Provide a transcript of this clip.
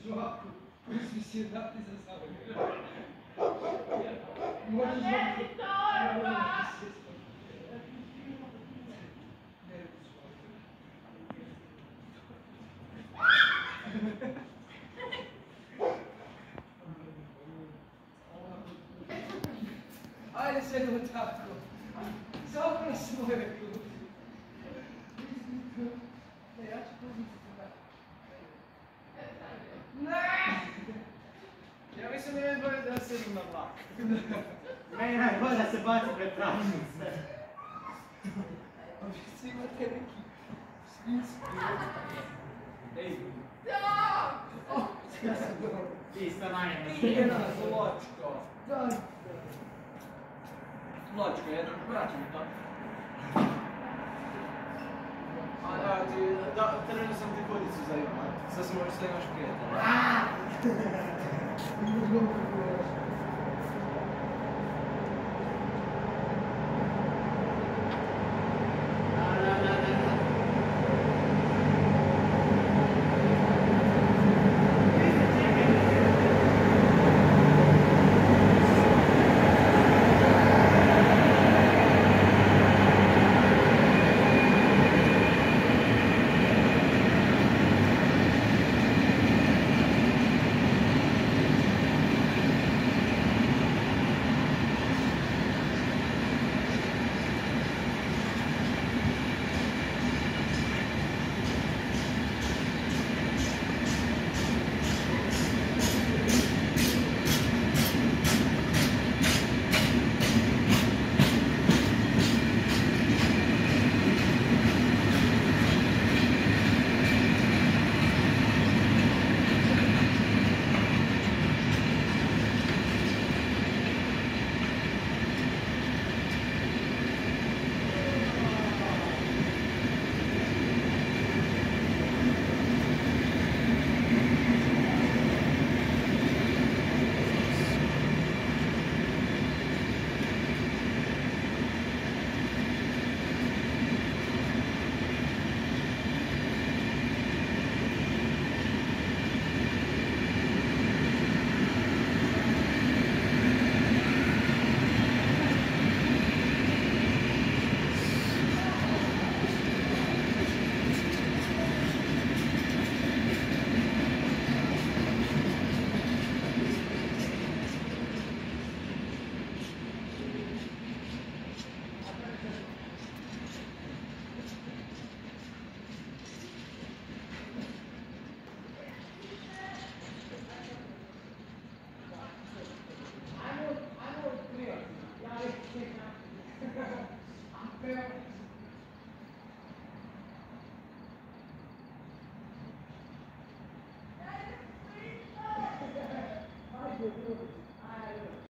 Joaco, sociedade sensacional. Olha esse no taco. Só o próximo recurso. Ja mislim da je bolje da sedim na vlak. Meni je najbolje da se baci pred tražnice. Svi imate neki smisli. Ej. Ti ste najjedno. Jedna zločko. Da. Zločko, jedan. Vraćam to. A da, trenutno sam ti kodicu za ima. Sad se možeš da imaš prijatelja.